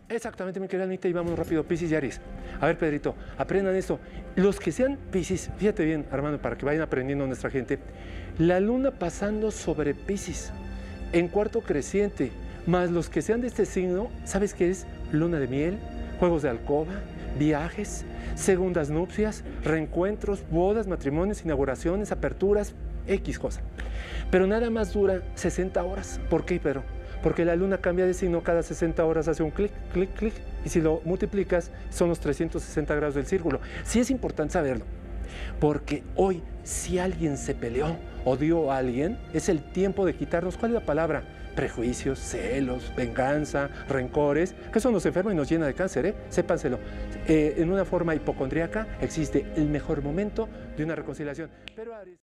Exactamente, mi querida Anita, y vamos rápido, Piscis y Aries. A ver, Pedrito, aprendan esto. Los que sean Piscis, fíjate bien, Armando, para que vayan aprendiendo nuestra gente. La luna pasando sobre Piscis, en cuarto creciente, más los que sean de este signo, ¿sabes qué es? Luna de miel, juegos de alcoba, viajes, segundas nupcias, reencuentros, bodas, matrimonios, inauguraciones, aperturas, X cosa. Pero nada más dura 60 horas. ¿Por qué, Pedro? Porque la luna cambia de signo cada 60 horas, hace un clic, clic, clic, y si lo multiplicas, son los 360 grados del círculo. Sí es importante saberlo, porque hoy, si alguien se peleó, odió a alguien, es el tiempo de quitarnos, ¿cuál es la palabra? Prejuicios, celos, venganza, rencores, que eso nos enferma y nos llena de cáncer, ¿eh? Sépanselo. En una forma hipocondríaca existe el mejor momento de una reconciliación. Pero Aries...